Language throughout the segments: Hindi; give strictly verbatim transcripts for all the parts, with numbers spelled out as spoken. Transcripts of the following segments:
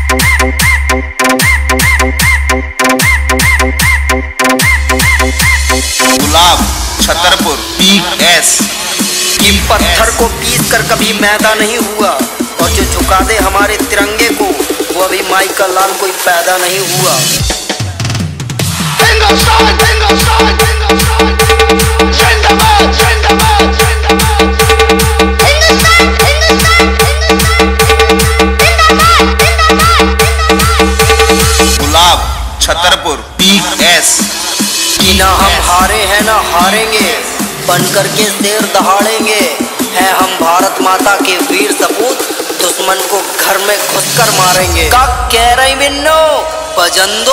गुलाब छतरपुर पी एस। कि पत्थर को पीस कर कभी मैदा नहीं हुआ, और जो झुका दे हमारे तिरंगे को वो अभी माई का लाल कोई पैदा नहीं हुआ। हिंदुस्तान, हिंदुस्तान, हिंदुस्तान, जिंदाबाद, जिंदाबाद, जिंदाबाद। हिंदुस्तान, हिंदुस्तान, हिंदुस्तान, जिंदाबाद, जिंदाबाद, जिंदाबाद। Gulab Chhatarpur P S. कि ना हम हारे हैं ना हारेंगे, बनकर के शेर दहाड़ेंगे। हैं हम भारत माता के वीर सपूत, दुश्मन को घर में घुसकर मारेंगे। का कह रही बिन्नो बजंदो।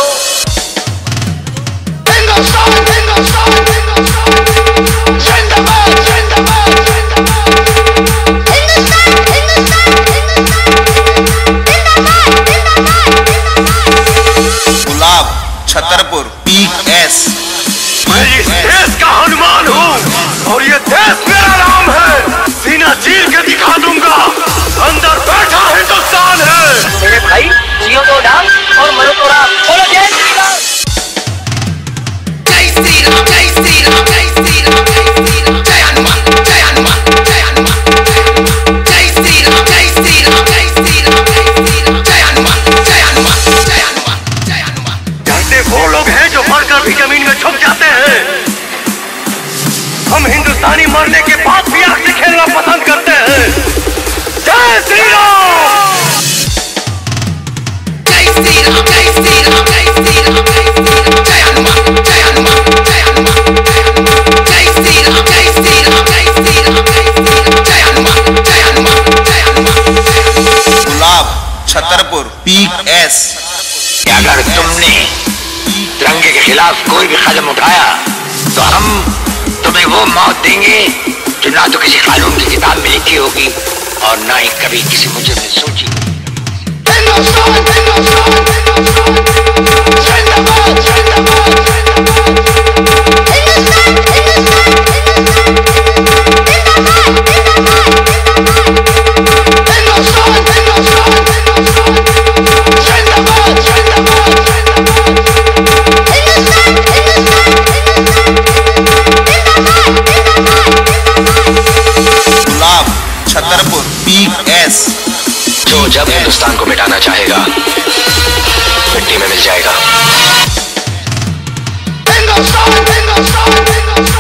हिंदुस्तान, हिंदुस्तान, हिंदुस्तान, जिंदाबाद, जिंदाबाद, जिंदाबाद। हिंदुस्तान, हिंदुस्तान, हिंदुस्तान, जिंदाबाद, जिंदाबाद, जिंदाबाद। Gulab Chhatarpur P S. मैं इस देश का हनुमान हूँ और ये देश मेरा नाम है। सीना चीर के दिखा दूंगा, अंदर बैठा हिंदुस्तान है। मेरे भाई जियो तो डाल और मरो तो राम। बोलो जय श्री राम। जय श्री राम, जय श्री राम, जय श्री राम, जय श्री राम। जय हनुमान, जय हनुमान, जय हनुमान। जय श्री राम, जय श्री राम, जय श्री राम, जय श्री राम। जय हनुमान, जय हनुमान, जय हनुमान, जय हनुमान। कहते वो लोग हैं जो मरकर भी जमीन में छुप जाते हैं। हम हिंदुस्तानी मरने के बाद भी आग से खेलना पसंद करते हैं। जय श्री राम, जय श्री राम, जय श्री राम, जय श्री राम, जय श्री राम। जय हनुमान, जय हनुमान, जय हनुमान, जय हनुमान। जय श्री राम, जय श्री राम, जय श्री राम, जय श्री राम। जय हनुमान, जय हनुमान, जय हनुमान। Gulab Chhatarpur P S. अगर तुमने तिरंगे के खिलाफ कोई भी कदम उठाया तो हम तुम्हें वो मौत देंगे जो ना तो किसी कानून की किताब में लिखी होगी और ना ही कभी किसी मुजरिम ने सोची होगी। हिंदुस्तान, हिंदुस्तान, हिंदुस्तान, जिंदाबाद, जिंदाबाद, जिंदाबाद। हिंदुस्तान, हिंदुस्तान, हिंदुस्तान, जिंदाबाद, जिंदाबाद, जिंदाबाद। हिंदुस्तान, हिंदुस्तान, हिंदुस्तान, जिंदाबाद, जिंदाबाद, जिंदाबाद। Hindustan, Hindustan, Gulab Chhatarpur P S. जो जब हिंदुस्तान को मिटाना चाहेगा मिट्टी में मिल जाएगा। हिंदुस्तान, हिंदुस्तान, हिंदुस्तान।